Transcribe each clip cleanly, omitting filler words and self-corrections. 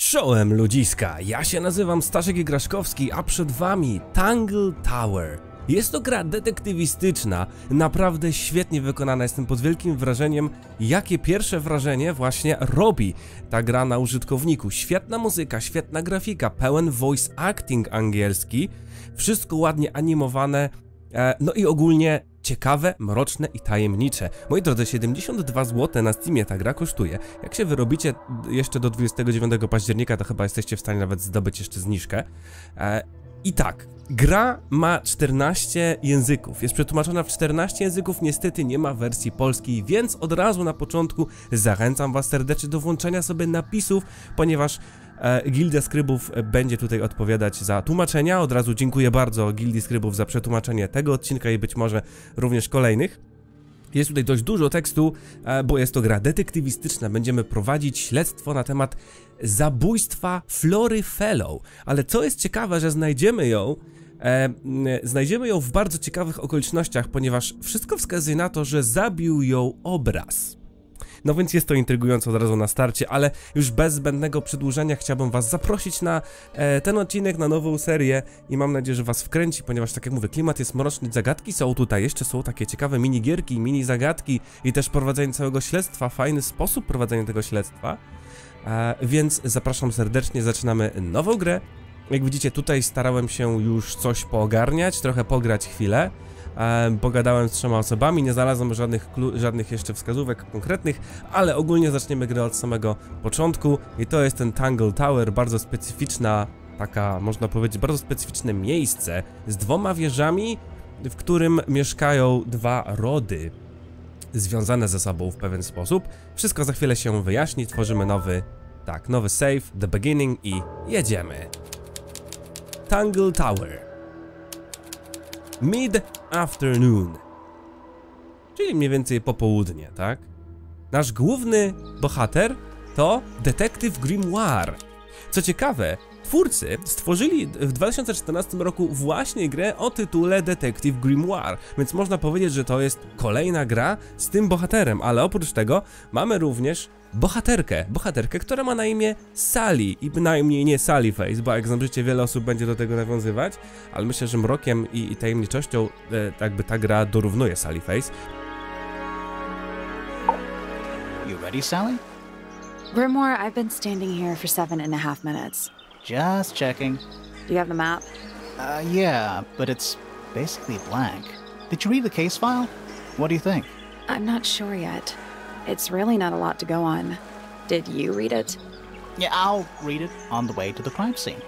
Czołem ludziska, ja się nazywam Staszek Igraszkowski, a przed wami Tangle Tower. Jest to gra detektywistyczna, naprawdę świetnie wykonana, jestem pod wielkim wrażeniem, jakie pierwsze wrażenie właśnie robi ta gra na użytkowniku. Świetna muzyka, świetna grafika, pełen voice acting angielski, wszystko ładnie animowane, no i ogólnie ciekawe, mroczne i tajemnicze. Moi drodzy, 72 zł na Steamie ta gra kosztuje. Jak się wyrobicie jeszcze do 29 października, to chyba jesteście w stanie nawet zdobyć jeszcze zniżkę. I tak, gra ma 14 języków, jest przetłumaczona w 14 języków, niestety nie ma wersji polskiej, więc od razu na początku zachęcam was serdecznie do włączenia sobie napisów, ponieważ Gildia Skrybów będzie tutaj odpowiadać za tłumaczenia. Od razu dziękuję bardzo Gildii Skrybów za przetłumaczenie tego odcinka i być może również kolejnych. Jest tutaj dość dużo tekstu, bo jest to gra detektywistyczna. Będziemy prowadzić śledztwo na temat zabójstwa Flory Fellow. Ale co jest ciekawe, że znajdziemy ją w bardzo ciekawych okolicznościach, ponieważ wszystko wskazuje na to, że zabił ją obraz. No więc jest to intrygujące od razu na starcie, ale już bez zbędnego przedłużenia chciałbym was zaprosić na ten odcinek, na nową serię i mam nadzieję, że was wkręci, ponieważ tak jak mówię, klimat jest mroczny, zagadki są tutaj, jeszcze są takie ciekawe minigierki, mini zagadki i też prowadzenie całego śledztwa, fajny sposób prowadzenia tego śledztwa, więc zapraszam serdecznie, zaczynamy nową grę. Jak widzicie, tutaj starałem się już coś poogarniać, trochę pograć chwilę. Pogadałem z 3 osobami, nie znalazłem żadnych jeszcze wskazówek konkretnych, ale ogólnie zaczniemy grę od samego początku i to jest ten Tangle Tower, bardzo specyficzna, taka można powiedzieć, bardzo specyficzne miejsce z 2 wieżami, w którym mieszkają 2 rody związane ze sobą w pewien sposób. Wszystko za chwilę się wyjaśni, tworzymy nowy save, the beginning i jedziemy. Tangle Tower. Mid-afternoon, czyli mniej więcej popołudnie, tak? Nasz główny bohater to Detective Grimoire. Co ciekawe, twórcy stworzyli w 2014 roku właśnie grę o tytule Detective Grimoire, więc można powiedzieć, że to jest kolejna gra z tym bohaterem, ale oprócz tego mamy również bohaterkę, która ma na imię Sally i bynajmniej nie Sallyface, bo jak zobaczycie, wiele osób będzie do tego nawiązywać, ale myślę, że mrokiem i tajemniczością jakby ta gra dorównuje Sallyface. You ready, Sally? Grimoire, I've been standing here for 7.5 minutes. Just checking. Do you have the map? Yeah, but it's basically blank. Did you read the case file? What do you think? I'm not sure yet. It's really not a lot to go on. Did you read it? Yeah, I'll read it on the way to the crime scene.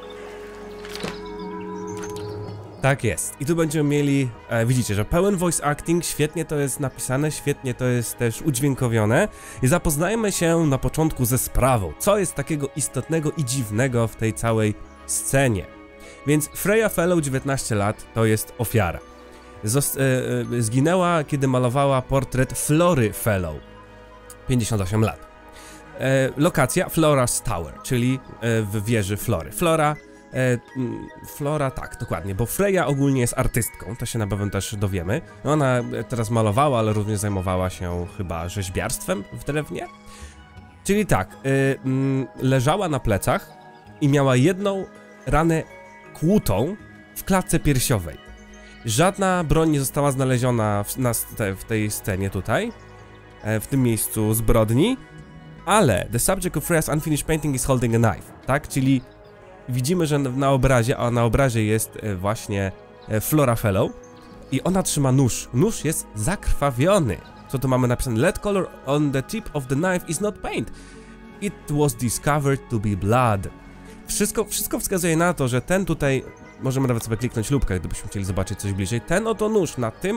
Tak jest. I tu będziemy mieli, widzicie, że pełen voice acting, świetnie to jest napisane, świetnie to jest też udźwiękowione. I zapoznajmy się na początku ze sprawą, co jest takiego istotnego i dziwnego w tej całej scenie. Więc Freya Fellow, 19 lat, to jest ofiara. Zginęła, kiedy malowała portret Flory Fellow, 58 lat. Lokacja Flora's Tower, czyli w wieży Flory. Flora, tak, dokładnie, bo Freya ogólnie jest artystką, to się na pewno też dowiemy. Ona teraz malowała, ale również zajmowała się chyba rzeźbiarstwem w drewnie. Czyli tak, leżała na plecach i miała jedną ranę kłutą w klatce piersiowej. Żadna broń nie została znaleziona w tej scenie tutaj, w tym miejscu zbrodni, ale the subject of Freya's unfinished painting is holding a knife, tak, czyli widzimy, że na obrazie, a na obrazie jest właśnie Flora Fellow i ona trzyma nóż. Nóż jest zakrwawiony. Co tu mamy napisane? Lead color on the tip of the knife is not paint. It was discovered to be blood. Wszystko wskazuje na to, że ten tutaj, możemy nawet sobie kliknąć lupkę, gdybyśmy chcieli zobaczyć coś bliżej. Ten oto nóż na tym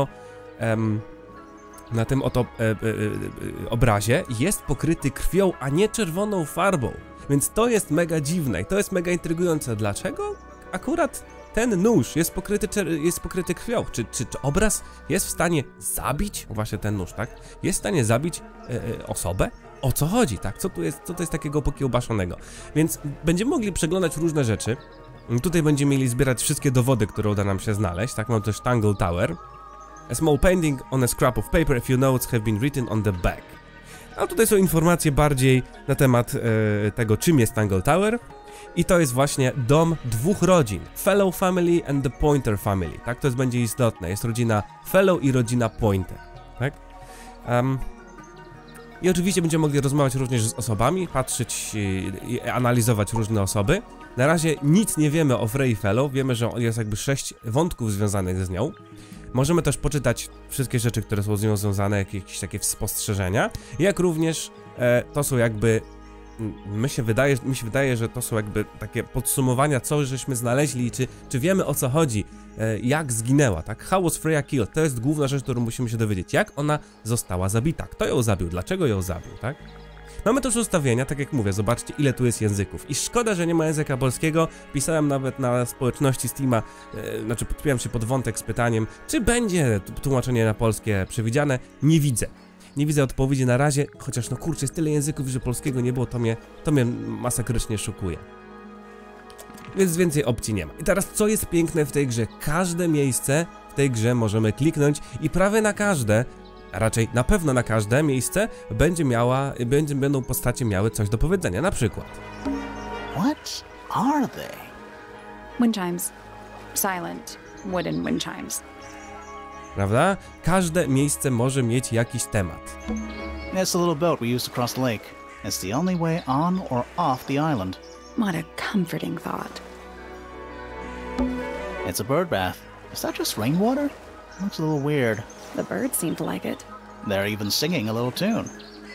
oto obrazie jest pokryty krwią, a nie czerwoną farbą. Więc to jest mega dziwne i to jest mega intrygujące. Dlaczego akurat ten nóż jest pokryty krwią? Czy obraz jest w stanie zabić, właśnie ten nóż, tak? Jest w stanie zabić osobę? O co chodzi, tak? Co to jest takiego pokiełbaszonego? Więc będziemy mogli przeglądać różne rzeczy. Tutaj będziemy mieli zbierać wszystkie dowody, które uda nam się znaleźć, tak? Mamy też Tangle Tower. A small painting on a scrap of paper, a few notes have been written on the back. A tutaj są informacje bardziej na temat tego, czym jest Tangle Tower. I to jest właśnie dom dwóch rodzin, Fellow Family and the Pointer Family, tak? To będzie istotne, jest rodzina Fellow i rodzina Pointer, tak? I oczywiście będziemy mogli rozmawiać również z osobami, patrzeć i analizować różne osoby. Na razie nic nie wiemy o Frey Fellow, wiemy, że jest jakby 6 wątków związanych z nią. Możemy też poczytać wszystkie rzeczy, które są z nią związane, jakieś takie spostrzeżenia, jak również to są jakby... Mi się wydaje, że to są jakby takie podsumowania, co żeśmy znaleźli, czy wiemy, o co chodzi, jak zginęła, tak? How was Freya killed? To jest główna rzecz, którą musimy się dowiedzieć. Jak ona została zabita? Kto ją zabił? Dlaczego ją zabił, tak? Mamy też ustawienia, tak jak mówię, zobaczcie, ile tu jest języków. I szkoda, że nie ma języka polskiego. Pisałem nawet na społeczności Steama, znaczy podpiąłem się pod wątek z pytaniem, czy będzie tłumaczenie na polskie przewidziane. Nie widzę. Nie widzę odpowiedzi na razie, chociaż no kurczę, jest tyle języków, że polskiego nie było, to mnie masakrycznie szokuje. Więc więcej opcji nie ma. I teraz, co jest piękne w tej grze? Każde miejsce w tej grze możemy kliknąć i prawie na każde, a raczej na pewno na każde miejsce będą postacie miały coś do powiedzenia, na przykład. What are they? Wind chimes. Silent, wooden wind chimes. Prawda? Każde miejsce może mieć jakiś temat. It's the little boat we used to cross the lake. It's the only way on or off the island. What a comforting thought. It's a bird bath. Is that just rainwater? Looks a little weird. The birds seem to like it. They're even singing a little tune.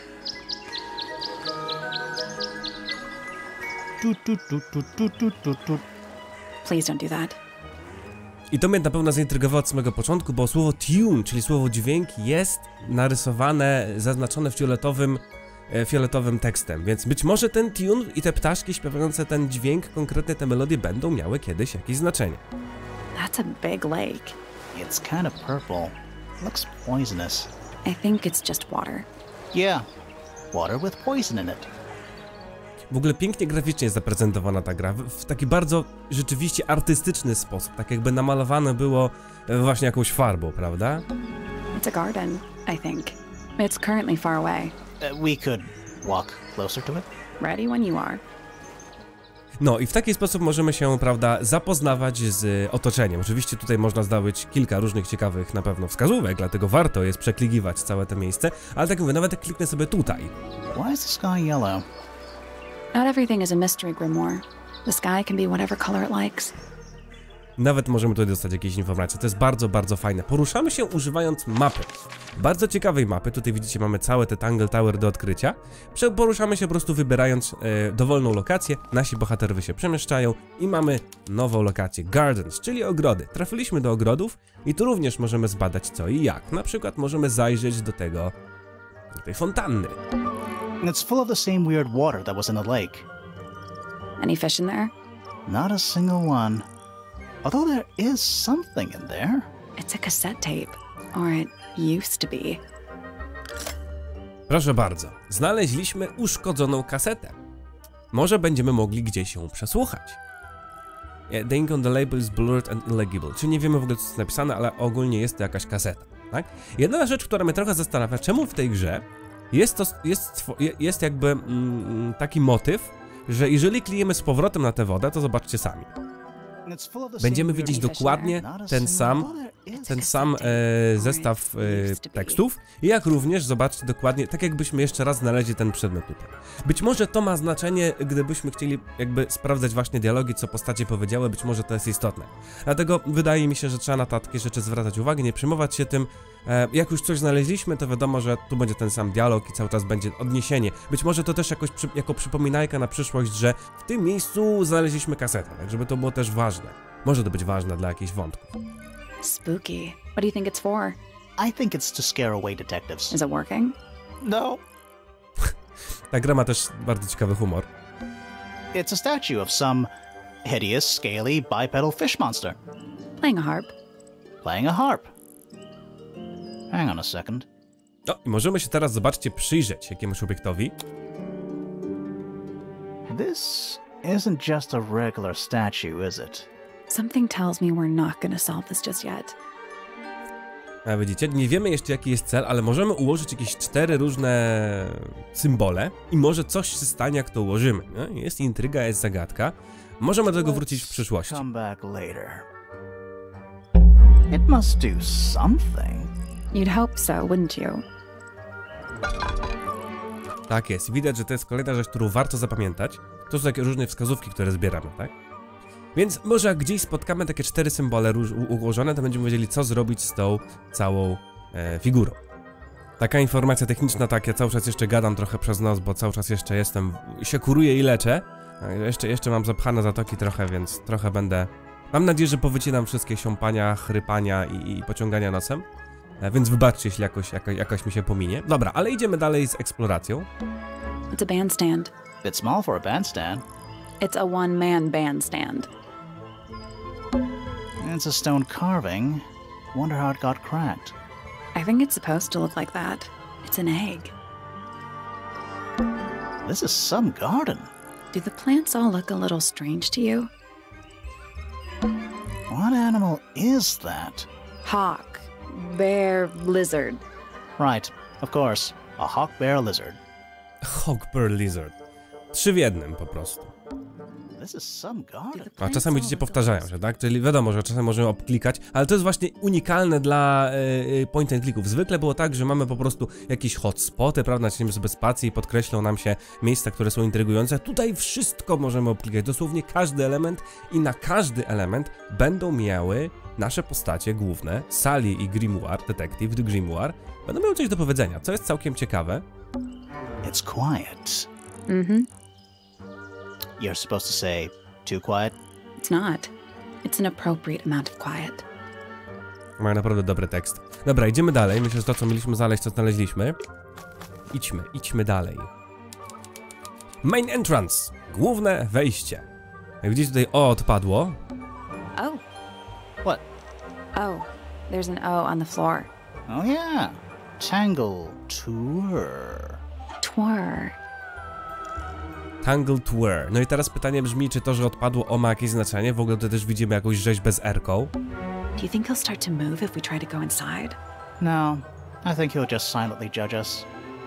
Toot, toot, toot, toot, toot, toot, toot, toot. Please don't do that. I to mnie na pewno zaintrygowało od samego początku, bo słowo tune, czyli słowo dźwięk, jest narysowane, zaznaczone fioletowym tekstem, więc być może ten tune i te ptaszki śpiewające ten dźwięk, konkretnie te melodie będą miały kiedyś jakieś znaczenie. That's a big lake. It's kind of purple. Looks poisonous. I think it's just water. Yeah, water with poison in it. W ogóle pięknie graficznie jest zaprezentowana ta gra, w taki bardzo rzeczywiście artystyczny sposób, tak jakby namalowane było właśnie jakąś farbą, prawda? It's a garden, I think. It's currently far away. We could walk closer to it. Ready when you are. No i w taki sposób możemy się, prawda, zapoznawać z otoczeniem. Oczywiście tutaj można zdobyć kilka różnych ciekawych na pewno wskazówek, dlatego warto jest przeklikiwać całe to miejsce, ale tak jak mówię, nawet jak kliknę sobie tutaj. Why is the sky yellow? Not everything is a mystery, Grimoire. The sky can be whatever color it likes. Nawet możemy tutaj dostać jakieś informacje, to jest bardzo, bardzo fajne. Poruszamy się używając mapy. Bardzo ciekawej mapy, tutaj widzicie mamy całe te Tangle Tower do odkrycia. Poruszamy się po prostu wybierając dowolną lokację, nasi bohaterowie się przemieszczają i mamy nową lokację, Gardens, czyli ogrody. Trafiliśmy do ogrodów i tu również możemy zbadać co i jak. Na przykład możemy zajrzeć do tej fontanny. It's full of the same weird water that was in the lake. Any fish in there? Not a single one. Although there is something in there. It's a cassette tape. Or it used to be. Proszę bardzo, znaleźliśmy uszkodzoną kasetę. Może będziemy mogli gdzieś ją przesłuchać. The ink on the label is blurred and illegible. Czyli nie wiemy w ogóle co jest napisane, ale ogólnie jest to jakaś kaseta, tak? Jedna rzecz, która mnie trochę zastanawia, czemu w tej grze jest jakby taki motyw, że jeżeli klikniemy z powrotem na tę wodę, to zobaczcie sami. Będziemy widzieć dokładnie ten sam zestaw tekstów i jak również zobaczcie dokładnie, tak jakbyśmy jeszcze raz znaleźli ten przedmiot tutaj. Być może to ma znaczenie, gdybyśmy chcieli jakby sprawdzać właśnie dialogi, co postacie powiedziały, być może to jest istotne. Dlatego wydaje mi się, że trzeba na takie rzeczy zwracać uwagę, nie przejmować się tym. Jak już coś znaleźliśmy, to wiadomo, że tu będzie ten sam dialog i cały czas będzie odniesienie. Być może to też jakoś jako przypominajka na przyszłość, że w tym miejscu znaleźliśmy kasetę, tak żeby to było też ważne. Może to być ważne dla jakichś wątków. Spooky. What do you think it's for? I think it's to scare away detectives. Is it working? No. Ta gra ma też bardzo ciekawy humor. It's a statue of some hideous, scaly, bipedal fish monster. Playing a harp. Playing a harp. Hang on a second. No i możemy się teraz, zobaczcie, przyjrzeć jakiemuś obiektowi. This isn't just a regular statue, is it? Something tells me we're not going to solve this just yet. A widzicie, nie wiemy jeszcze jaki jest cel, ale możemy ułożyć jakieś 4 różne symbole i może coś się stanie jak to ułożymy. Nie? Jest intryga, jest zagadka. Możemy do tego wrócić w przyszłości. Come back later. It must do something. You'd hope so, wouldn't you? Tak jest, widać, że to jest kolejna rzecz, którą warto zapamiętać. To są takie różne wskazówki, które zbieramy, tak? Więc może jak gdzieś spotkamy takie 4 symbole ułożone, to będziemy wiedzieli, co zrobić z tą całą figurą. Taka informacja techniczna, tak, ja cały czas jeszcze gadam trochę przez nos, bo cały czas jeszcze jestem, się kuruję i leczę. Jeszcze mam zapchane zatoki trochę, więc trochę będę... Mam nadzieję, że powycinam wszystkie siąpania, chrypania i pociągania nosem. Więc wybaczcie, jeśli jakoś mi się pominie. Dobra, ale idziemy dalej z eksploracją. It's a bandstand. Bit small for a bandstand. It's a one-man bandstand. It's a stone carving. Wonder how it got cracked. I think it's supposed to look like that. It's an egg. This is some garden. Do the plants all look a little strange to you? What animal is that? Hawk, bear, lizard. Right, of course. A hawk bear lizard. Hawk Bear Lizard. 3 w jednym po prostu. This is some garden. A czasami widzicie, powtarzają się, tak? Czyli wiadomo, że czasem możemy obklikać, ale to jest właśnie unikalne dla point and clicków. Zwykle było tak, że mamy po prostu jakieś hotspoty, prawda? Naciśniemy sobie spację i podkreślą nam się miejsca, które są intrygujące. Tutaj wszystko możemy obklikać, dosłownie każdy element i na każdy element będą miały nasze postacie główne, Sally i Grimoire, Detective the Grimoire, będą miały coś do powiedzenia, co jest całkiem ciekawe. It's quiet. Mm-hmm. You're supposed to say, too quiet? It's not. It's an appropriate amount of quiet. Mają naprawdę dobry tekst. Dobra, idziemy dalej. Myślę, że to, co mieliśmy znaleźć, to znaleźliśmy. Idźmy dalej. Main entrance. Główne wejście. Jak widzicie tutaj O odpadło. Oh. What? Oh. There's an O on the floor. Oh yeah. Tangle Tour. Twir. Tangle Tour. No i teraz pytanie brzmi, czy to, że odpadło O ma jakieś znaczenie? W ogóle tutaj też widzimy jakąś rzeźbę z R-ką. Do you think he'll start to move if we try to go inside? No, I think he'll just silently judge us.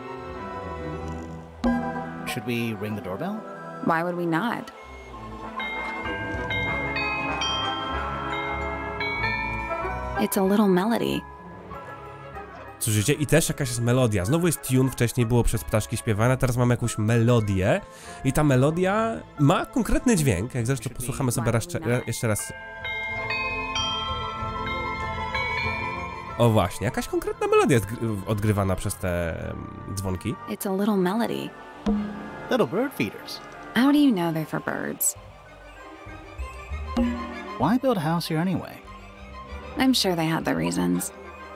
Should we ring the doorbell? Why would we not? It's a little melody. Słyszycie? I też jakaś jest melodia. Znowu jest tune, wcześniej było przez ptaszki śpiewane, teraz mamy jakąś melodię. I ta melodia ma konkretny dźwięk, jak zresztą posłuchamy sobie jeszcze raz. O właśnie, jakaś konkretna melodia jest odgrywana przez te dzwonki. It's a little melody. Little bird feeders. How do you know they're for birds? Why build a house here anyway? I'm sure they had their reasons.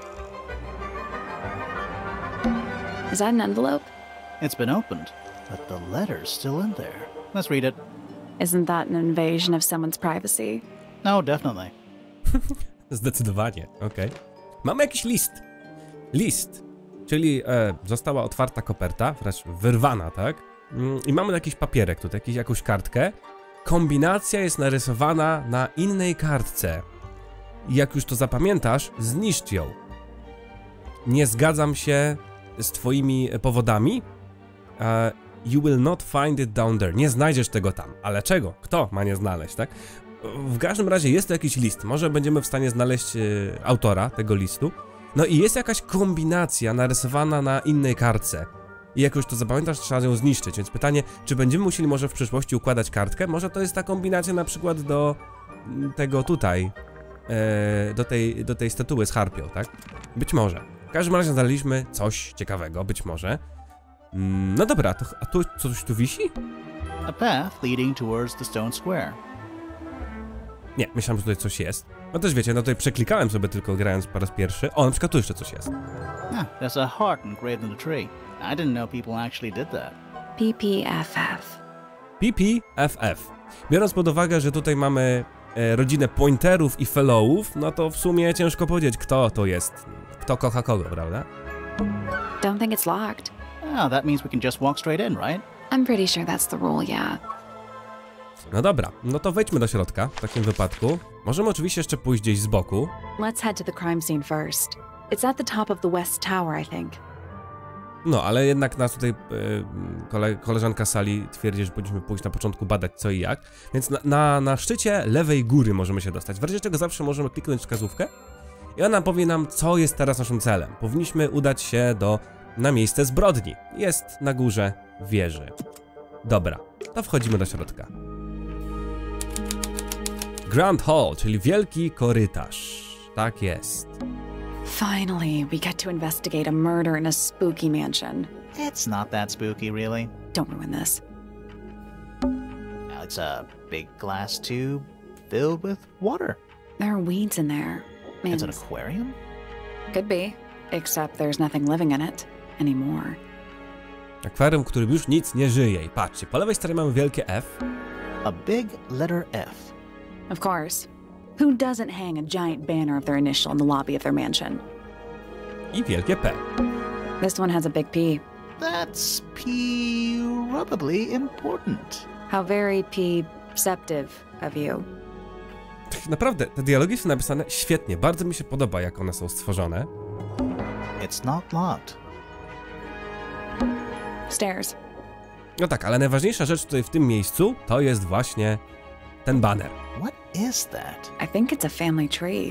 Is that an envelope? It's been opened, but the letter's still in there. Let's read it. Isn't that an invasion of someone's privacy? No, definitely. Zdecydowanie, okej. Mamy jakiś list. List, czyli została otwarta koperta, wręcz wyrwana, tak? I mamy jakiś papierek tutaj, jakąś kartkę. Kombinacja jest narysowana na innej kartce. I jak już to zapamiętasz, zniszcz ją. Nie zgadzam się z twoimi powodami. You will not find it down there. Nie znajdziesz tego tam. Ale czego? Kto ma nie znaleźć, tak? W każdym razie jest to jakiś list. Może będziemy w stanie znaleźć autora tego listu. No i jest jakaś kombinacja narysowana na innej kartce. I jak już to zapamiętasz, trzeba ją zniszczyć. Więc pytanie, czy będziemy musieli może w przyszłości układać kartkę? Może to jest ta kombinacja na przykład do tego tutaj. Do tej statuły z harpią, tak? Być może. W każdym razie znaleźliśmy coś ciekawego, być może. No dobra, a tu coś tu wisi? A path leading towards the stone square. Nie, myślałem, że tutaj coś jest. No też wiecie, no tutaj przeklikałem sobie tylko grając po raz pierwszy. O, na przykład tu jeszcze coś jest. There's a heart engraved in the tree. I didn't know people actually did that. PPFF. PPFF. Biorąc pod uwagę, że tutaj mamy rodzinę pointerów i fellowów, no to w sumie ciężko powiedzieć, kto to jest. Kto kocha kogo, prawda? Don't think it's locked. Oh, that means we can just walk straight in, right? I'm pretty sure that's the rule, yeah. No dobra, no to wejdźmy do środka w takim wypadku. Możemy oczywiście jeszcze pójść gdzieś z boku. Let's head to the crime scene first. It's at the top of the west tower, I think. No, ale jednak nas tutaj koleżanka Sally twierdzi, że powinniśmy pójść na początku badać co i jak. Więc na szczycie lewej góry możemy się dostać. W razie czego zawsze możemy kliknąć wskazówkę i ona powie nam, co jest teraz naszym celem. Powinniśmy udać się na miejsce zbrodni. Jest na górze wieży. Dobra, to wchodzimy do środka. Grand Hall, czyli wielki korytarz. Tak jest. Finally, we get to investigate a murder in a spooky mansion. It's not that spooky, really. Don't ruin this. It's a big glass tube filled with water. There are weeds in there. It's an aquarium? Could be, except there's nothing living in it anymore. Akwarium, w którym już nic nie żyje. I patrzcie, po lewej stronie mamy wielkie F. A big letter F. Of course. Who doesn't hang a giant banner of their initial in the lobby of their mansion? I wielkie P. This one has a big P. That's probably important. How very perceptive of you. Naprawdę, te dialogi są napisane świetnie. Bardzo mi się podoba, jak one są stworzone. It's not locked. Stairs. No tak, ale najważniejsza rzecz tutaj w tym miejscu to jest właśnie ten baner. What is that? I think it's a family tree.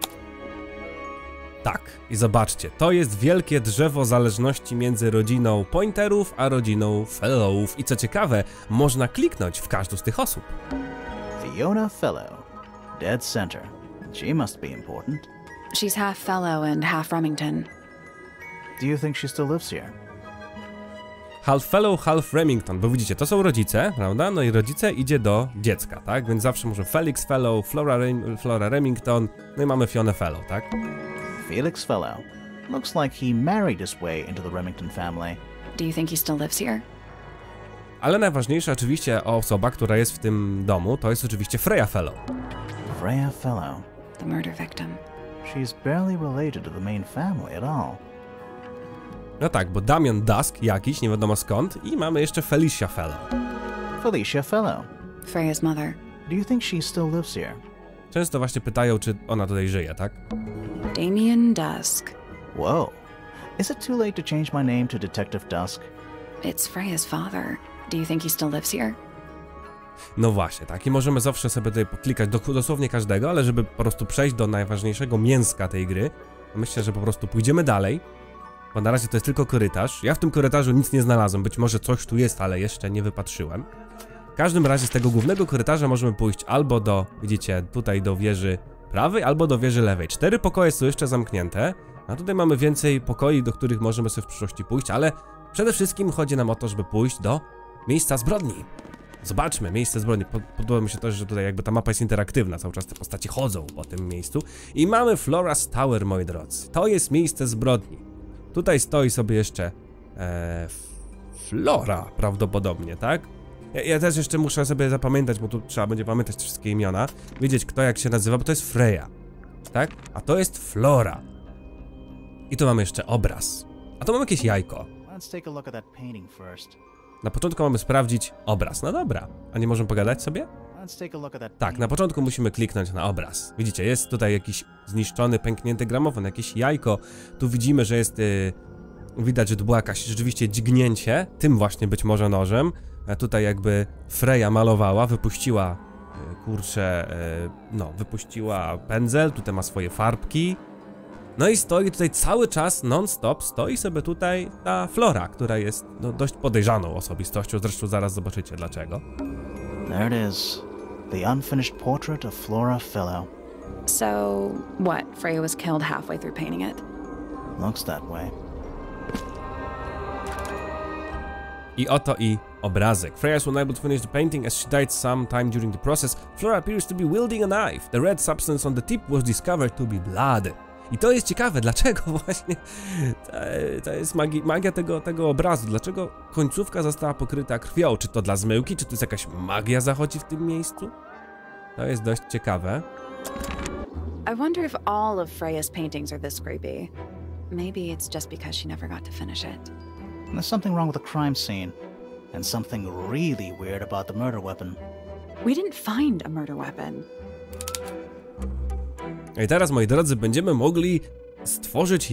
Tak, i zobaczcie, to jest wielkie drzewo zależności między rodziną Pointerów a rodziną Fellowów. I co ciekawe, można kliknąć w każdą z tych osób. Fiona Fellow, dead center. She must be important. She's half Fellow and half Remington. Do you think she still lives here? Half Fellow, half Remington, bo widzicie, to są rodzice, prawda? No i rodzice idzie do dziecka, tak? Więc zawsze może Felix Fellow, Flora Remington, no i mamy Fiona Fellow, tak? Felix Fellow. Looks like he married his way into the Remington family. Do you think he still lives here? Ale najważniejsza oczywiście osoba, która jest w tym domu, to jest oczywiście Freya Fellow. Freya Fellow. The murder victim. She's barely related to the main family at all. No tak, bo Damian Dusk jakiś, nie wiadomo skąd, i mamy jeszcze Felicia Fellow. Felicia Fellow. Freya's mother. Do you think she still lives here? Często właśnie pytają, czy ona tutaj żyje, tak? Damien Dusk. Whoa. Is it too late to change my name to Detective Dusk? It's Freya's father. Do you think he still lives here? No właśnie, tak, i możemy zawsze sobie tutaj poklikać dosłownie każdego, ale żeby po prostu przejść do najważniejszego mięska tej gry, myślę, że po prostu pójdziemy dalej, bo na razie to jest tylko korytarz. Ja w tym korytarzu nic nie znalazłem, być może coś tu jest, ale jeszcze nie wypatrzyłem. W każdym razie z tego głównego korytarza możemy pójść albo do, widzicie, tutaj do wieży prawej, albo do wieży lewej. 4 pokoje są jeszcze zamknięte, a tutaj mamy więcej pokoi, do których możemy sobie w przyszłości pójść, ale przede wszystkim chodzi nam o to, żeby pójść do miejsca zbrodni. Zobaczmy, miejsce zbrodni. Podoba mi się też, że tutaj jakby ta mapa jest interaktywna, cały czas te postaci chodzą po tym miejscu. I mamy Flora's Tower, moi drodzy. To jest miejsce zbrodni. Tutaj stoi sobie jeszcze Flora prawdopodobnie, tak? Ja też jeszcze muszę sobie zapamiętać, bo tu trzeba będzie pamiętać wszystkie imiona. Wiedzieć kto jak się nazywa, bo to jest Freya, tak? A to jest Flora. I tu mamy jeszcze obraz. A tu mamy jakieś jajko. Let's take a look at that painting first. Na początku mamy sprawdzić obraz. No dobra, a nie możemy pogadać sobie? Let's take a look at that. Tak, na początku musimy kliknąć na obraz. Widzicie, jest tutaj jakiś zniszczony, pęknięty gramofon, jakieś jajko. Tu widzimy, że jest... widać, że tu było jakieś rzeczywiście dźgnięcie, tym właśnie być może nożem. A tutaj jakby Freya malowała, wypuściła, wypuściła pędzel, tutaj ma swoje farbki. No i stoi tutaj cały czas, non-stop, stoi sobie tutaj ta Flora, która jest no, dość podejrzaną osobistością, zresztą zaraz zobaczycie dlaczego. There it is. The unfinished portrait of Flora Fellow. So, what? Freya was killed halfway through painting it? Looks that way. I oto i obrazek. Freya was unable to finish the painting as she died sometime during the process. Flora appears to be wielding a knife. The red substance on the tip was discovered to be blood. I to jest ciekawe, dlaczego właśnie to jest magia tego obrazu. Dlaczego końcówka została pokryta krwią? Czy to dla zmyłki? Czy to jest jakaś magia zachodzi w tym miejscu? To jest dość ciekawe. I wonder if all of Freya's paintings are this creepy. Maybe it's just because she never got to finish it. There's something wrong with the crime scene. And something really weird about the murder weapon. We didn't find a murder weapon. I teraz, moi drodzy, będziemy mogli stworzyć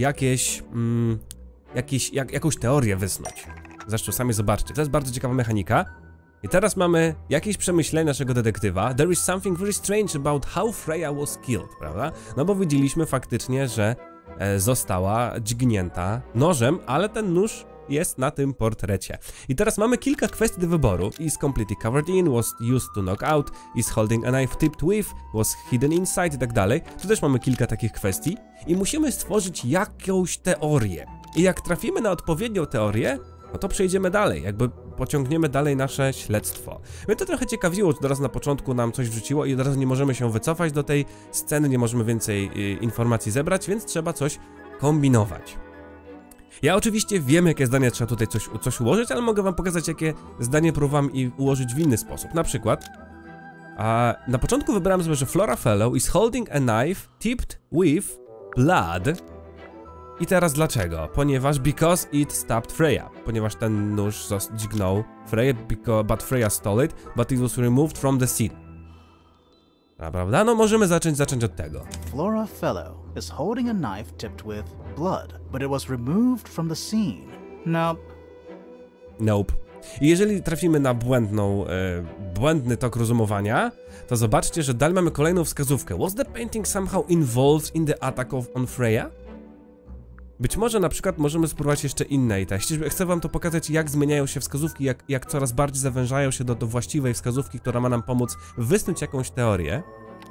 jakąś teorię wysnuć. Zresztą sami zobaczcie, to jest bardzo ciekawa mechanika. I teraz mamy jakieś przemyślenia naszego detektywa. There is something very strange about how Freya was killed, prawda? No bo widzieliśmy faktycznie, że została dźgnięta nożem, ale ten nóż jest na tym portrecie. I teraz mamy kilka kwestii do wyboru. Is completely covered in, was used to knock out, is holding a knife tipped with, was hidden inside i tak dalej. Tu też mamy kilka takich kwestii i musimy stworzyć jakąś teorię. I jak trafimy na odpowiednią teorię, no to przejdziemy dalej, jakby pociągniemy dalej nasze śledztwo. Mnie to trochę ciekawiło, że teraz na początku nam coś wrzuciło i od razu nie możemy się wycofać do tej sceny, nie możemy więcej informacji zebrać, więc trzeba coś kombinować. Ja oczywiście wiem, jakie zdanie trzeba tutaj coś ułożyć, ale mogę wam pokazać, jakie zdanie próbowałem ułożyć w inny sposób. Na przykład, na początku wybrałem sobie, że Flora Fellow is holding a knife tipped with blood. I teraz dlaczego? Ponieważ because it stabbed Freya. Ponieważ ten nóż dźgnął Freya, but Freya stole it, but it was removed from the scene. Prawda? No możemy zacząć od tego. Flora Fellow is holding a knife tipped with blood, but it was removed from the scene. Nope. Nope. I jeżeli trafimy na błędny tok rozumowania, to zobaczcie, że dalej mamy kolejną wskazówkę. Was the painting somehow involved in the attack on Freya? Być może na przykład możemy spróbować jeszcze innej teści. Chcę wam to pokazać, jak zmieniają się wskazówki, jak coraz bardziej zawężają się do właściwej wskazówki, która ma nam pomóc wysnuć jakąś teorię.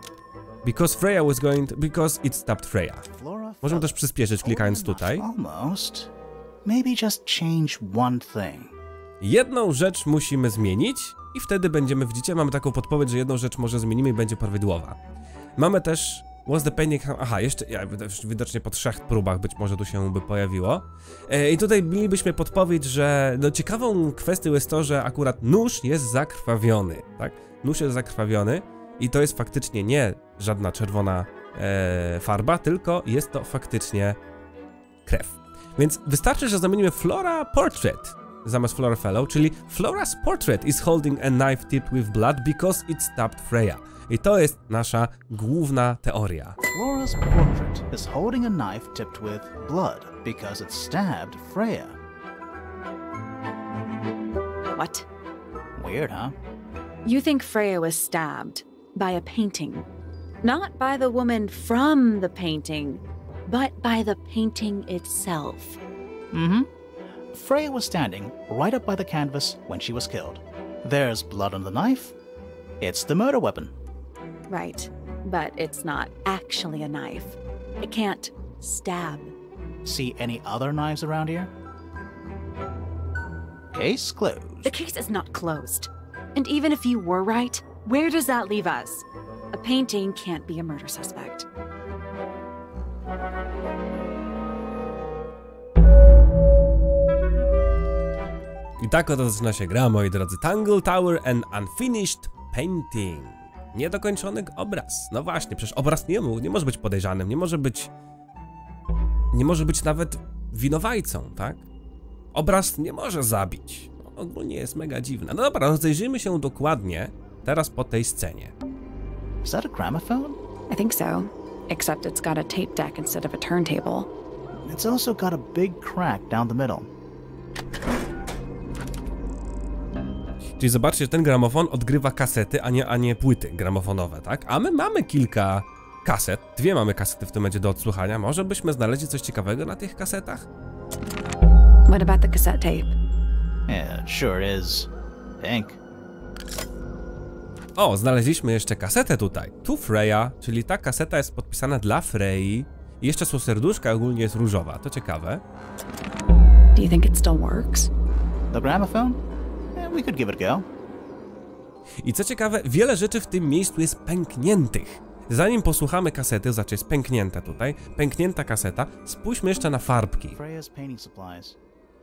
Because it stabbed Freya. Możemy też przyspieszyć, klikając tutaj. Almost. Maybe just change one thing. Jedną rzecz musimy zmienić i wtedy będziemy, widzicie, mamy taką podpowiedź, że jedną rzecz może zmienimy i będzie prawidłowa. Mamy też was the painting... Aha, jeszcze widocznie po 3 próbach być może tu się by pojawiło. I tutaj mielibyśmy podpowiedź, że no ciekawą kwestią jest to, że akurat nóż jest zakrwawiony, tak? Nóż jest zakrwawiony i to jest faktycznie nie żadna czerwona farba, tylko jest to faktycznie krew. Więc wystarczy, że zamienimy Flora Portrait zamiast Flora Fellow, czyli Flora's portrait is holding a knife tipped with blood because it stabbed Freya. I to jest nasza główna teoria. Flora's portrait is holding a knife tipped with blood because it stabbed Freya. What? Weird, huh? You think Freya was stabbed by a painting. Not by the woman from the painting, but by the painting itself. Mm-hmm. Freya was standing right up by the canvas when she was killed. There's blood on the knife. It's the murder weapon. Right, but it's not actually a knife. It can't stab. See any other knives around here? Case closed. The case is not closed. And even if you were right, where does that leave us? A painting can't be a murder suspect. I tak oto zaczyna się gra, moi drodzy. Tangle Tower and Unfinished Painting. Niedokończony obraz. No właśnie, przecież obraz nie może być podejrzanym, nie może być nawet winowajcą, tak? Obraz nie może zabić. No, ogólnie jest mega dziwne. No dobra, rozejrzyjmy się dokładnie teraz po tej scenie. Is that a gramophone? I think so, except it's got a tape deck instead of a turntable. It's also got a big crack down the middle. Czyli zobaczcie, ten gramofon odgrywa kasety, a nie płyty gramofonowe, tak? A my mamy kilka kaset, 2 mamy kasety w tym momencie do odsłuchania. Może byśmy znaleźli coś ciekawego na tych kasetach? What about the cassette tape? Yeah, it sure is. Pink. O, znaleźliśmy jeszcze kasetę tutaj. Tu Freya, czyli ta kaseta jest podpisana dla Frey. I jeszcze są serduszka, ogólnie jest różowa, to ciekawe. Do you think it still works? The gramophone? Yeah, we could give it a go. I co ciekawe, wiele rzeczy w tym miejscu jest pękniętych. Zanim posłuchamy kasety, znaczy jest pęknięta tutaj, pęknięta kaseta, spójrzmy jeszcze na farbki. Freya's painting supplies.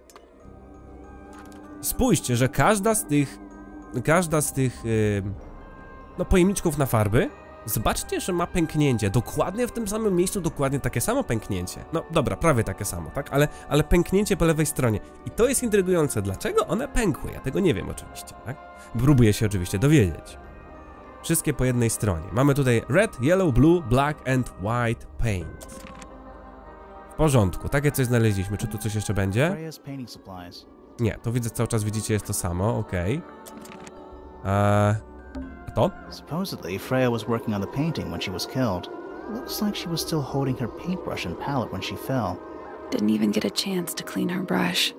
Spójrzcie, że każda z tych no pojemniczków na farby, zobaczcie, że ma pęknięcie, dokładnie w tym samym miejscu, dokładnie takie samo pęknięcie. No dobra, prawie takie samo, tak? Ale pęknięcie po lewej stronie. I to jest intrygujące, dlaczego one pękły, ja tego nie wiem oczywiście, tak? Próbuję się oczywiście dowiedzieć. Wszystkie po jednej stronie. Mamy tutaj red, yellow, blue, black and white paint. porządku, takie coś znaleźliśmy. Czy tu coś jeszcze będzie? Freya's painting supplies. Nie, to widzę cały czas, widzicie, jest to samo, okej. A to? Supposedly, Freya was working on the painting when she was killed. Looks like she was still holding her paintbrush and palette when she fell. Didn't even get a chance to clean her brush.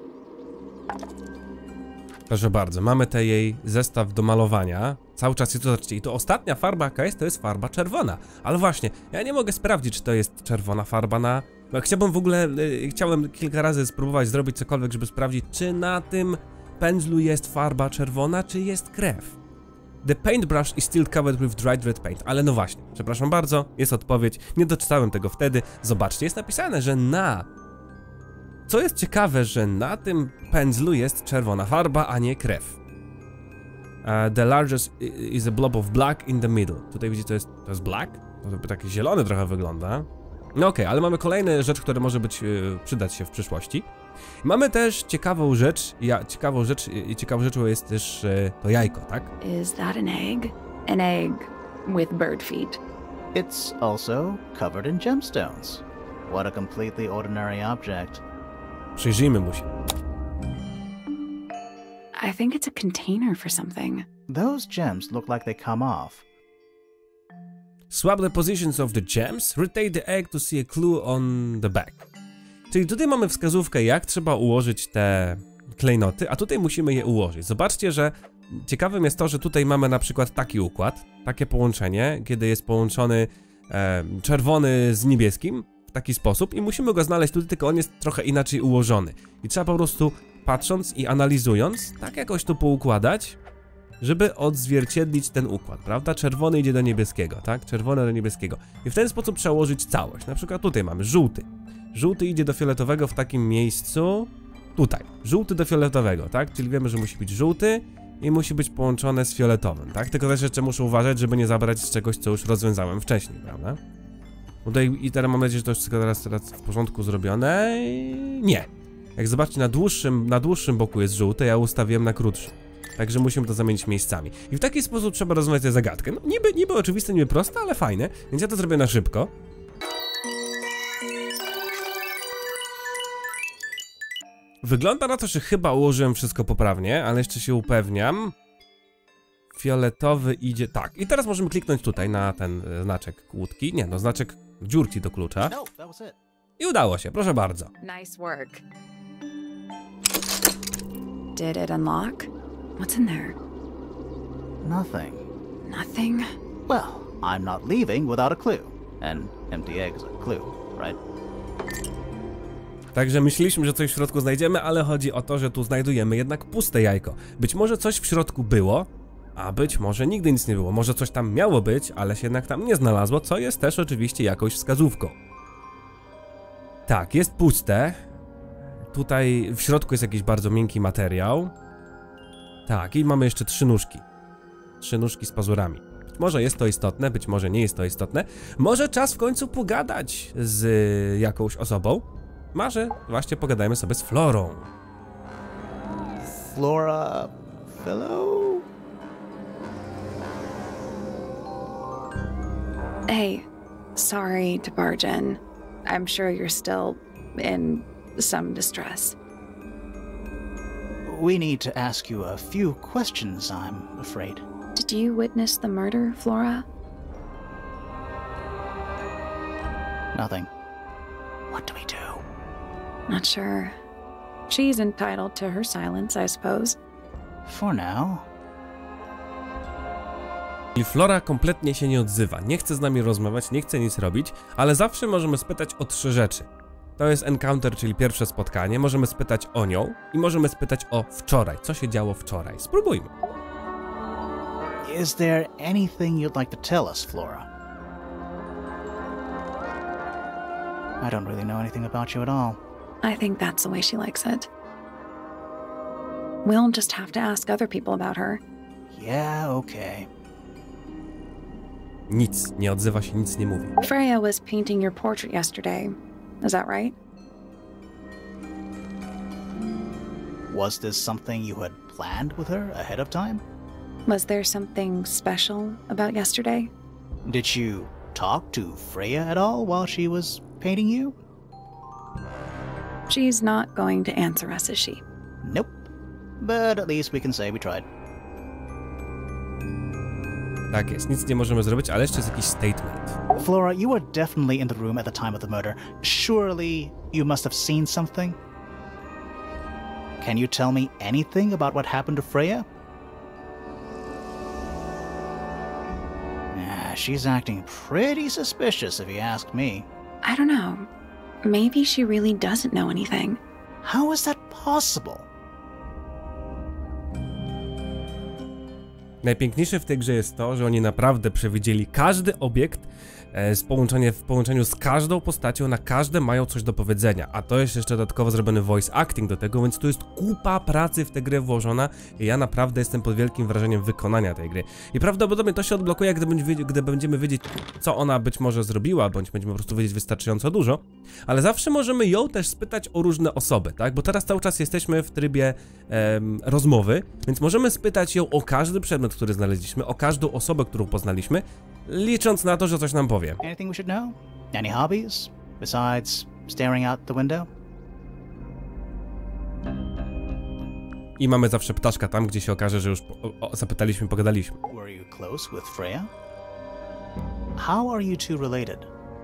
Proszę bardzo, mamy ten jej zestaw do malowania. Cały czas jest to, zobaczcie, i to ostatnia farba jaka jest, to jest farba czerwona. Ale właśnie, ja nie mogę sprawdzić, czy to jest czerwona farba na... No, chciałbym w ogóle, chciałem kilka razy spróbować zrobić cokolwiek, żeby sprawdzić, czy na tym pędzlu jest farba czerwona, czy jest krew. The paintbrush is still covered with dried red paint. Ale no właśnie, przepraszam bardzo, jest odpowiedź, nie doczytałem tego wtedy. Zobaczcie, jest napisane, że na... Co jest ciekawe, że na tym pędzlu jest czerwona farba, a nie krew. The largest is a blob of black in the middle. Tutaj widzicie, to jest black? To takie zielone trochę wygląda. No okej, ale mamy kolejną rzecz, która może przydać się w przyszłości. Mamy też ciekawą rzecz, ciekawą rzeczą jest też to jajko, tak? Is that an egg? An egg with bird feet. It's also covered in gemstones. What a completely ordinary object. Przyjrzyjmy mu się. I think it's a container for something. Those gems look like they come off. Swap the positions of the gems, rotate the egg to see a clue on the back. Czyli tutaj mamy wskazówkę, jak trzeba ułożyć te klejnoty, a tutaj musimy je ułożyć. Zobaczcie, że ciekawym jest to, że tutaj mamy na przykład taki układ, takie połączenie, kiedy jest połączony czerwony z niebieskim w taki sposób i musimy go znaleźć tutaj, tylko on jest trochę inaczej ułożony. I trzeba po prostu, patrząc i analizując, tak jakoś to poukładać, żeby odzwierciedlić ten układ, prawda? Czerwony idzie do niebieskiego, tak? Czerwony do niebieskiego. I w ten sposób przełożyć całość. Na przykład tutaj mamy żółty. Żółty idzie do fioletowego w takim miejscu, tutaj. Żółty do fioletowego, tak? Czyli wiemy, że musi być żółty i musi być połączone z fioletowym, tak? Tylko też jeszcze muszę uważać, żeby nie zabrać z czegoś, co już rozwiązałem wcześniej, prawda? Tutaj i teraz mam nadzieję, że to jest teraz w porządku zrobione. Nie. Jak zobaczcie, na dłuższym boku jest żółty, ja ustawiłem na krótszym. Także musimy to zamienić miejscami. I w taki sposób trzeba rozwiązać tę zagadkę. No, niby oczywiste, niby proste, ale fajne. Więc ja to zrobię na szybko. Wygląda na to, że chyba ułożyłem wszystko poprawnie, ale jeszcze się upewniam. Fioletowy idzie... Tak, i teraz możemy kliknąć tutaj na ten znaczek kłódki. Nie, no znaczek dziurki do klucza. I udało się, proszę bardzo. Nice work. Did it unlock? What's in there? Nothing. Nothing? Well, I'm not leaving without a clue. An empty egg is a clue, right? Także myśleliśmy, że coś w środku znajdziemy, ale chodzi o to, że tu znajdujemy jednak puste jajko. Być może coś w środku było, a być może nigdy nic nie było. Może coś tam miało być, ale się jednak tam nie znalazło, co jest też oczywiście jakąś wskazówką. Tak, jest puste. Tutaj w środku jest jakiś bardzo miękki materiał. Tak, i mamy jeszcze 3 nóżki. 3 nóżki z pazurami. Być może jest to istotne, być może nie jest to istotne. Może czas w końcu pogadać z jakąś osobą. Może właśnie pogadajmy sobie z Florą. Flora... Fellow? Hey, sorry to barge in. I'm sure you're still in some distress. We need to ask you a few questions, I'm afraid. Did you witness the murder, Flora? Nothing. What do we do? Not sure. She's entitled to her silence, I suppose. For now. I Flora kompletnie się nie odzywa, nie chce z nami rozmawiać, nie chce nic robić, ale zawsze możemy spytać o 3 rzeczy. To jest encounter, czyli pierwsze spotkanie, możemy spytać o nią i możemy spytać o wczoraj, co się działo wczoraj. Spróbujmy. Is there anything you'd like to tell us, Flora? I don't really know anything about you at all. I think that's the way she likes it. We'll just have to ask other people about her. Yeah, okay. Nic, nie odzywa się, nic nie mówi. Freya was painting your portrait yesterday. Is that right? Was this something you had planned with her ahead of time? Was there something special about yesterday? Did you talk to Freya at all while she was painting you? She's not going to answer us, is she? Nope. But at least we can say we tried. Tak jest, nic nie możemy zrobić, ale jeszcze jest jakiś statement. Flora, you were definitely in the room at the time of the murder. Surely you must have seen something? Can you tell me anything about what happened to Freya? She's acting pretty suspicious if you ask me. I don't know. Maybe she really doesn't know anything. How is that possible? Najpiękniejsze w tej grze jest to, że oni naprawdę przewidzieli każdy obiekt w połączeniu z każdą postacią, na każde mają coś do powiedzenia, a to jest jeszcze dodatkowo zrobiony voice acting do tego, więc tu jest kupa pracy w tę grę włożona i ja naprawdę jestem pod wielkim wrażeniem wykonania tej gry. I prawdopodobnie to się odblokuje, gdy będziemy wiedzieć, co ona być może zrobiła, bądź będziemy po prostu wiedzieć wystarczająco dużo, ale zawsze możemy ją też spytać o różne osoby, tak? Bo teraz cały czas jesteśmy w trybie rozmowy, więc możemy spytać ją o każdy przedmiot, który znaleźliśmy, o każdą osobę, którą poznaliśmy, licząc na to, że coś nam powie. Anything we should know? Any hobbies? Besides staring out the window? I mamy zawsze ptaszka tam, gdzie się okaże, że już zapytaliśmy, pogadaliśmy. Were you close with Freya? How are you two related?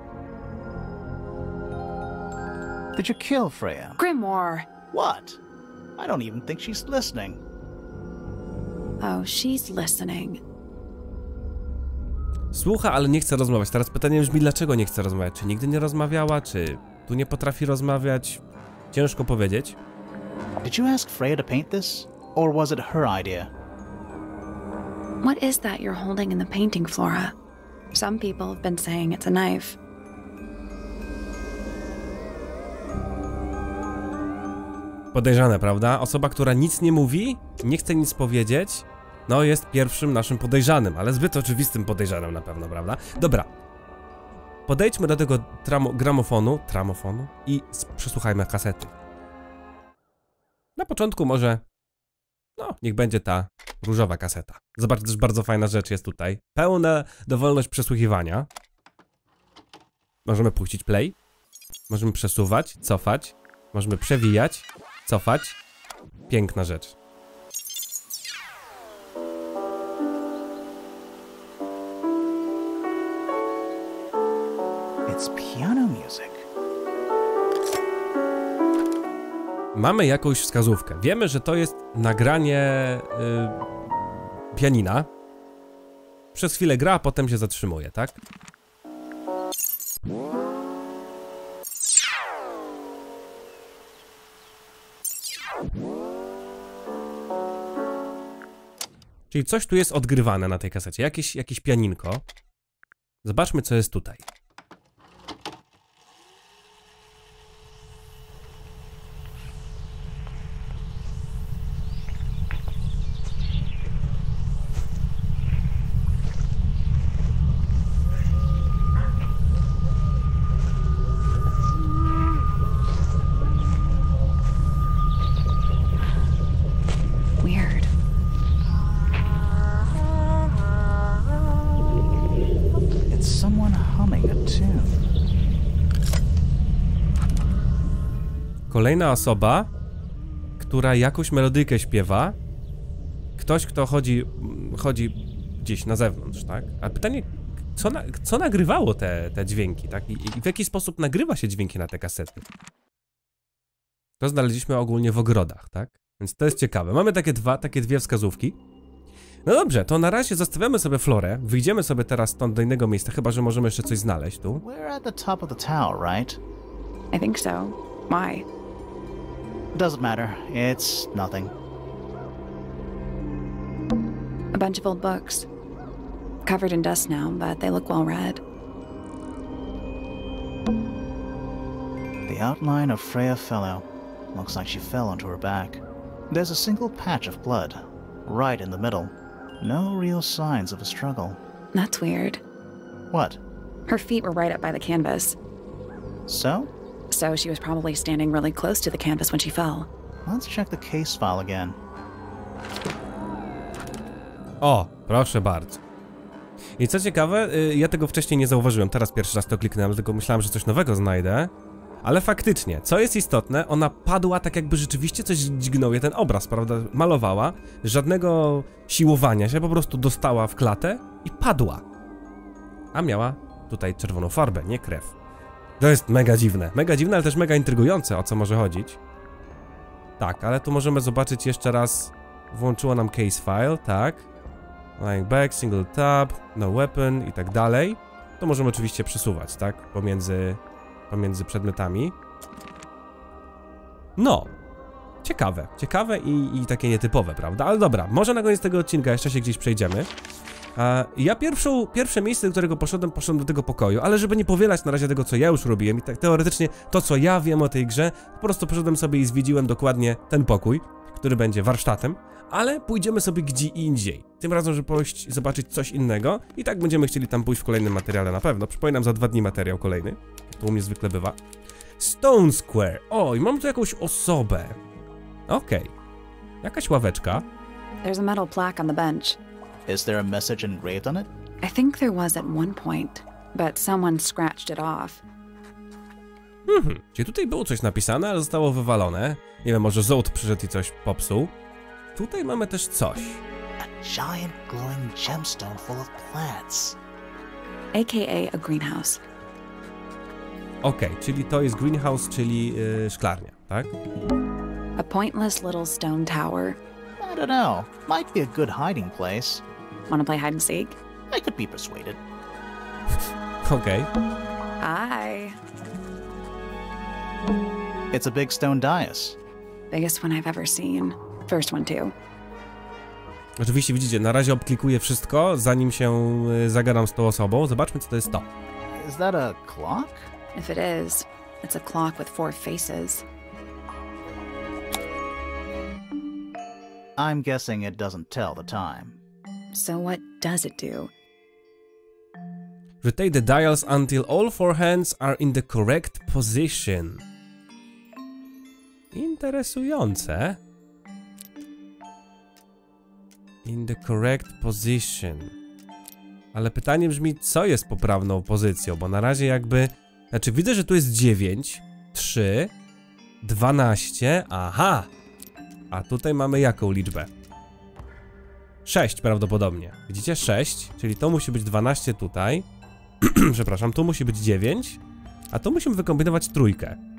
Did you kill Freya? Grimoire! What? I don't even think she's listening. Oh, she's listening. Słucha, ale nie chce rozmawiać. Teraz pytanie brzmi, dlaczego nie chce rozmawiać? Czy nigdy nie rozmawiała? Czy tu nie potrafi rozmawiać? Ciężko powiedzieć. Did you ask Freya to paint this? Or was it her idea? What is that you're holding in the painting, Flora? Some people have been saying it's a knife. Podejrzane, prawda? Osoba, która nic nie mówi, nie chce nic powiedzieć, no jest pierwszym naszym podejrzanym, ale zbyt oczywistym podejrzanym na pewno, prawda? Dobra. Podejdźmy do tego gramofonu i przesłuchajmy kasety. Na początku może, no, niech będzie ta różowa kaseta. Zobacz, też bardzo fajna rzecz jest tutaj. Pełna dowolność przesłuchiwania. Możemy puścić play. Możemy przesuwać, cofać. Możemy przewijać, cofać. Piękna rzecz. It's piano music. Mamy jakąś wskazówkę. Wiemy, że to jest nagranie pianina. Przez chwilę gra, a potem się zatrzymuje, tak? Czyli coś tu jest odgrywane na tej kasecie. Jakieś pianinko. Zobaczmy, co jest tutaj. Kolejna osoba, która jakąś melodyjkę śpiewa. Ktoś, kto chodzi gdzieś na zewnątrz, tak? A pytanie, co nagrywało te dźwięki, tak? I w jaki sposób nagrywa się dźwięki na te kasety? To znaleźliśmy ogólnie w ogrodach, tak? Więc to jest ciekawe. Mamy takie dwie wskazówki. No dobrze, to na razie zostawiamy sobie Florę. Wyjdziemy sobie teraz stąd do innego miejsca, chyba że możemy jeszcze coś znaleźć tu. We're at the top of the tower, right? I think so. Why? Doesn't matter. It's nothing. A bunch of old books. Covered in dust now, but they look well read. The outline of Freya Fellow. Looks like she fell onto her back. There's a single patch of blood, right in the middle. No real signs of a struggle. That's weird. What? Her feet were right up by the canvas. So? So she was probably standing really close to the canvas when she fell. Let's check the case file again. O, proszę bardzo. I co ciekawe, ja tego wcześniej nie zauważyłem. Teraz pierwszy raz to kliknąłem, tylko myślałem, że coś nowego znajdę. Ale faktycznie, co jest istotne, ona padła tak jakby rzeczywiście coś dźgnął je ten obraz, prawda? Malowała, żadnego siłowania się, po prostu dostała w klatę i padła. A miała tutaj czerwoną farbę, nie krew. To jest mega dziwne, ale też mega intrygujące, o co może chodzić. Tak, ale tu możemy zobaczyć jeszcze raz, włączyło nam case file, tak. Lying back, single tab, no weapon i tak dalej. To możemy oczywiście przesuwać, tak, pomiędzy przedmiotami. No, ciekawe i takie nietypowe, prawda? Ale dobra, może na koniec tego odcinka jeszcze się gdzieś przejdziemy. Ja pierwsze miejsce, do którego poszedłem do tego pokoju, ale żeby nie powielać na razie tego, co ja już robiłem i tak teoretycznie to, co ja wiem o tej grze, po prostu poszedłem sobie i zwiedziłem dokładnie ten pokój, który będzie warsztatem, ale pójdziemy sobie gdzie indziej. Tym razem, żeby pójść zobaczyć coś innego i tak będziemy chcieli tam pójść w kolejnym materiale na pewno. Przypominam, za 2 dni materiał kolejny, to u mnie zwykle bywa. Stone Square. O, i mam tu jakąś osobę. Okej. Jakaś ławeczka. There's a metal plaque on the bench. Is there a message engraved on it? I think there was at one point, but someone scratched it off. Czyli tutaj było coś napisane, ale zostało wywalone. Nie wiem, może Zołd przyszedł i coś popsuł. Tutaj mamy też coś. A giant glowing gemstone full of plants. AKA a greenhouse. Okej, czyli to jest greenhouse, czyli szklarnia, tak? A pointless little stone tower. I don't know. Might be a good hiding place. Wanna play hide and seek? I could be persuaded. Okej. Hi. It's a big stone dais. Biggest one I've ever seen. First one too. Oczywiście widzicie, na razie obklikuję wszystko, zanim się zagadam z tą osobą. Zobaczmy, co to jest to. Is that a clock? If it is, it's a clock with 4 faces. I'm guessing it doesn't tell the time. So what does it do? Rotate the dials until all 4 hands are in the correct position. Interesujące. In the correct position. Ale pytanie brzmi, co jest poprawną pozycją, bo na razie jakby... Znaczy widzę, że tu jest 9, 3, 12, aha! A tutaj mamy jaką liczbę? 6 prawdopodobnie. Widzicie? 6, czyli to musi być 12 tutaj. Przepraszam, tu musi być 9, a tu musimy wykombinować 3.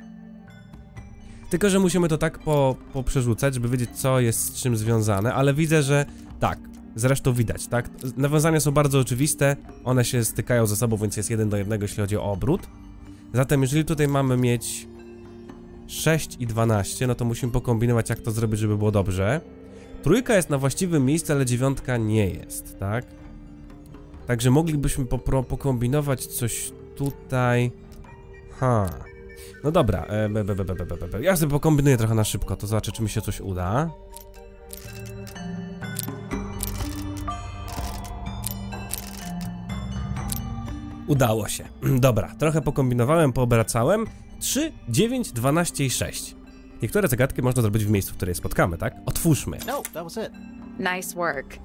Tylko że musimy to tak poprzerzucać, żeby wiedzieć, co jest z czym związane, ale widzę, że tak, zresztą widać, tak? Nawiązania są bardzo oczywiste, one się stykają ze sobą, więc jest 1 do 1, jeśli chodzi o obrót. Zatem jeżeli tutaj mamy mieć 6 i 12, no to musimy pokombinować, jak to zrobić, żeby było dobrze. 3 jest na właściwym miejscu, ale 9 nie jest, tak? Także moglibyśmy pokombinować coś tutaj. No dobra, ja sobie pokombinuję trochę na szybko, to zobaczę, czy mi się coś uda. Udało się. Dobra, trochę pokombinowałem, poobracałem. 3, 9, 12 i 6. Niektóre zagadki można zrobić w miejscu, w której spotkamy, tak? Otwórzmy. No, that was it. Nice work.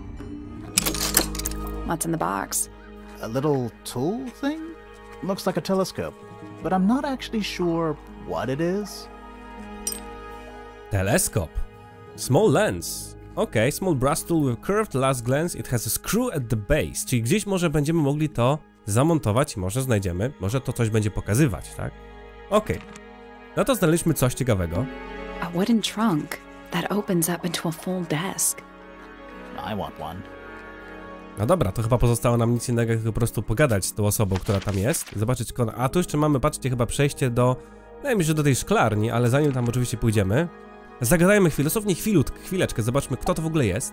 What's in the box? A little tool thing? Looks like a telescope, but I'm not actually sure what it is. Teleskop. Small lens. Okay, small brass tool with curved glass lens. It has a screw at the base. Czyli gdzieś może będziemy mogli to zamontować i może znajdziemy, może to coś będzie pokazywać, tak? Okej. No to znaleźliśmy coś ciekawego. A wooden trunk that opens up into a full desk. I want one. No dobra, to chyba pozostało nam nic innego, jak po prostu pogadać z tą osobą, która tam jest. Zobaczyć, a tu jeszcze mamy, patrzcie, chyba przejście do... Wydaje mi się, że do tej szklarni, ale zanim tam oczywiście pójdziemy, zagadajmy dosłownie chwileczkę, zobaczmy, kto to w ogóle jest.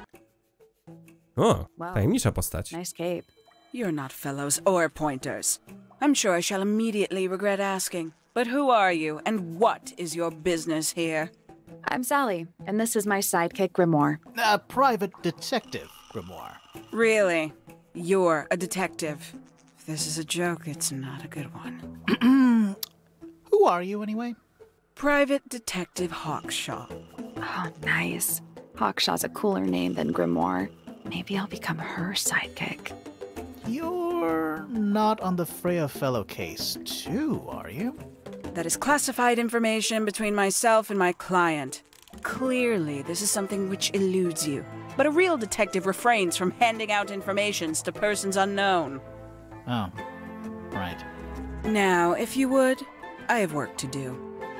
O, tajemnicza postać. Nice cape. You're not fellows or pointers. I'm sure I shall immediately regret asking. But who are you, and what is your business here? I'm Sally, and this is my sidekick, Grimoire. A private detective, Grimoire. Really? You're a detective. If this is a joke, it's not a good one. Who are you, anyway? Private Detective Hawkshaw. Oh, nice. Hawkshaw's a cooler name than Grimoire. Maybe I'll become her sidekick. You're not on the Freya Fellow case, too, are you? That is classified information between myself and my client. Clearly, this is something which eludes you. But a real detective refrains from handing out informations to persons unknown. Oh, right. Now, if you would, I have work to do.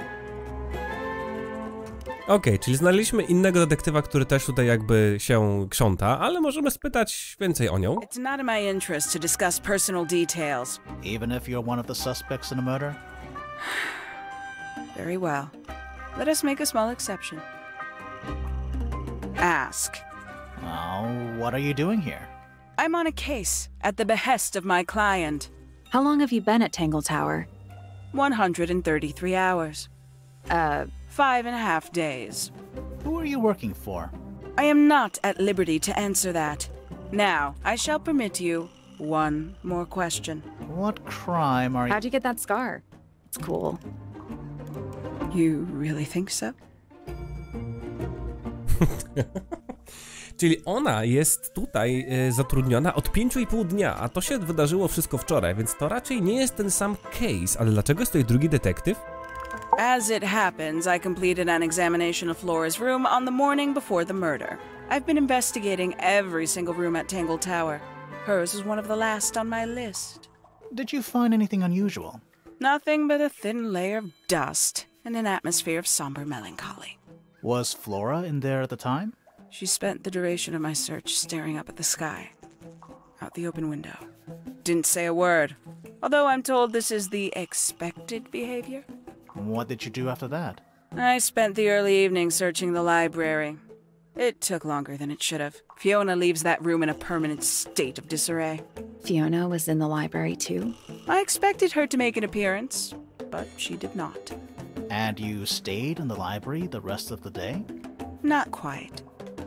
Okej, czyli znaleźliśmy innego detektywa, który też tutaj jakby się krząta, ale możemy spytać więcej o nią. It's not in my interest to discuss personal details. Even if you're one of the suspects in a murder? Very well. Let us make a small exception. Ask. Oh, what are you doing here? I'm on a case at the behest of my client. How long have you been at Tangle Tower? 133 hours. 5.5 days. Who are you working for? I am not at liberty to answer that. Now, I shall permit you one more question. What crime are you... How'd you get that scar? It's cool. You really think so? Czyli ona jest tutaj zatrudniona od 5,5 dnia, a to się wydarzyło wszystko wczoraj, więc to raczej nie jest ten sam case. Ale dlaczego jest tutaj drugi detektyw? As it happens, I completed an examination of Flora's room on the morning before the murder. I've been investigating every single room at Tangle Tower. Hers was one of the last on my list. Did you find anything unusual? Nothing but a thin layer of dust and an atmosphere of somber melancholy. Was Flora in there at the time? She spent the duration of my search staring up at the sky, out the open window. Didn't say a word, although I'm told this is the expected behavior. What did you do after that? I spent the early evening searching the library. It took longer than it should have. Fiona leaves that room in a permanent state of disarray. Fiona was in the library too? I expected her to make an appearance, but she did not. And you stayed in the library the rest of the day? Not quite.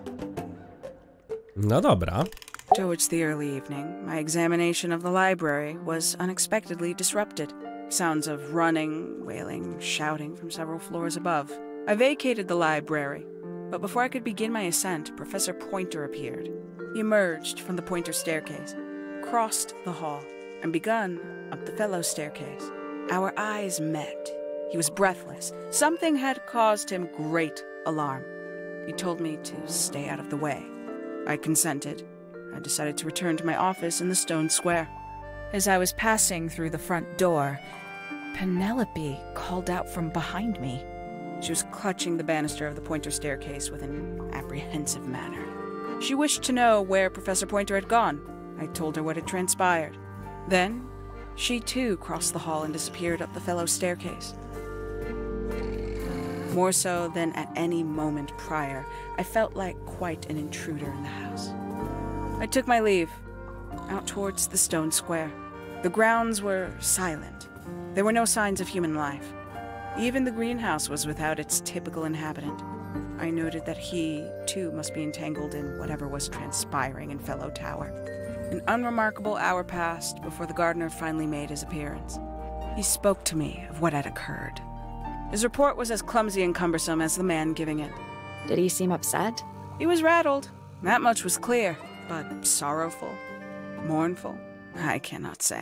No dobra. Towards the early evening, my examination of the library was unexpectedly disrupted. Sounds of running, wailing, shouting from several floors above. I vacated the library, but before I could begin my ascent, Professor Pointer appeared. He emerged from the Pointer staircase, crossed the hall, and begun up the fellow staircase. Our eyes met. He was breathless. Something had caused him great alarm. He told me to stay out of the way. I consented. I decided to return to my office in the stone square. As I was passing through the front door, Penelope called out from behind me. She was clutching the banister of the Pointer staircase with an apprehensive manner. She wished to know where Professor Pointer had gone. I told her what had transpired. Then, she too crossed the hall and disappeared up the fellow staircase. More so than at any moment prior, I felt like quite an intruder in the house. I took my leave, out towards the stone square. The grounds were silent. There were no signs of human life. Even the greenhouse was without its typical inhabitant. I noted that he, too, must be entangled in whatever was transpiring in Fellow Tower. An unremarkable hour passed before the gardener finally made his appearance. He spoke to me of what had occurred. His report was as clumsy and cumbersome as the man giving it. Did he seem upset? He was rattled. That much was clear. But sorrowful, mournful, I cannot say.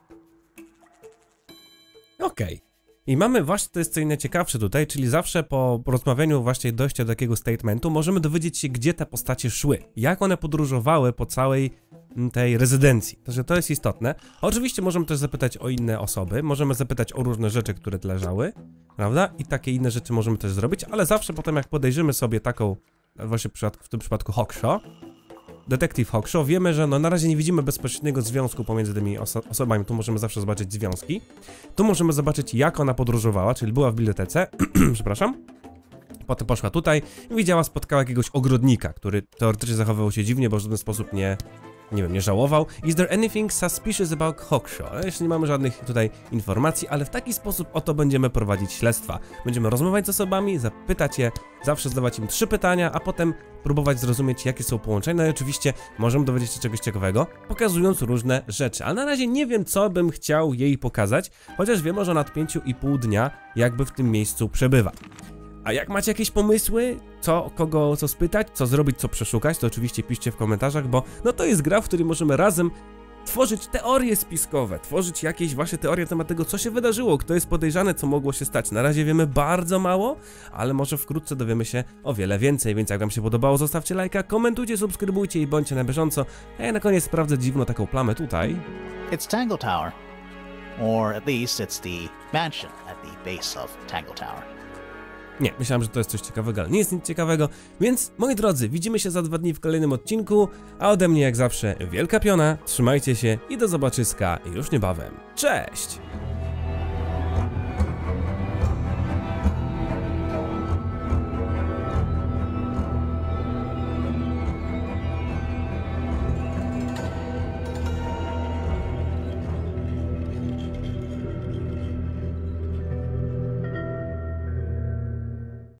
Okej. I mamy właśnie, to jest co najciekawsze tutaj, czyli zawsze po rozmawianiu właśnie dojścia do takiego statementu możemy dowiedzieć się, gdzie te postacie szły, jak one podróżowały po całej tej rezydencji. Także to jest istotne. Oczywiście możemy też zapytać o inne osoby, możemy zapytać o różne rzeczy, które leżały, prawda? I takie inne rzeczy możemy też zrobić, ale zawsze potem jak podejrzymy sobie taką, właśnie w tym przypadku Hawkshaw, Detektyw Hawkshaw, wiemy, że no na razie nie widzimy bezpośredniego związku pomiędzy tymi osobami, tu możemy zawsze zobaczyć związki. Tu możemy zobaczyć, jak ona podróżowała, czyli była w bibliotece, przepraszam, potem poszła tutaj i widziała, spotkała jakiegoś ogrodnika, który teoretycznie zachowywał się dziwnie, bo w żaden sposób nie żałował. Is there anything suspicious about Hawkshaw? Jeszcze nie mamy żadnych tutaj informacji, ale w taki sposób oto będziemy prowadzić śledztwa. Będziemy rozmawiać z osobami, zapytać je, zawsze zadawać im 3 pytania, a potem próbować zrozumieć, jakie są połączenia. No i oczywiście możemy dowiedzieć się czegoś ciekawego, pokazując różne rzeczy. Ale na razie nie wiem, co bym chciał jej pokazać, chociaż wiemy, że ona od 5,5 dnia jakby w tym miejscu przebywa. A jak macie jakieś pomysły, kogo spytać, co zrobić, co przeszukać, to oczywiście piszcie w komentarzach, bo no to jest gra, w której możemy razem tworzyć teorie spiskowe, tworzyć jakieś wasze teorie na temat tego, co się wydarzyło, kto jest podejrzany, co mogło się stać. Na razie wiemy bardzo mało, ale może wkrótce dowiemy się o wiele więcej, więc jak wam się podobało, zostawcie lajka, komentujcie, subskrybujcie i bądźcie na bieżąco. A ja na koniec sprawdzę dziwną taką plamę tutaj. It's Tangle Tower. Or at least it's the mansion at the base of Tangle Tower. Nie, myślałem, że to jest coś ciekawego, ale nie jest nic ciekawego, więc moi drodzy, widzimy się za 2 dni w kolejnym odcinku, a ode mnie jak zawsze wielka piona, trzymajcie się i do zobaczyska już niebawem. Cześć!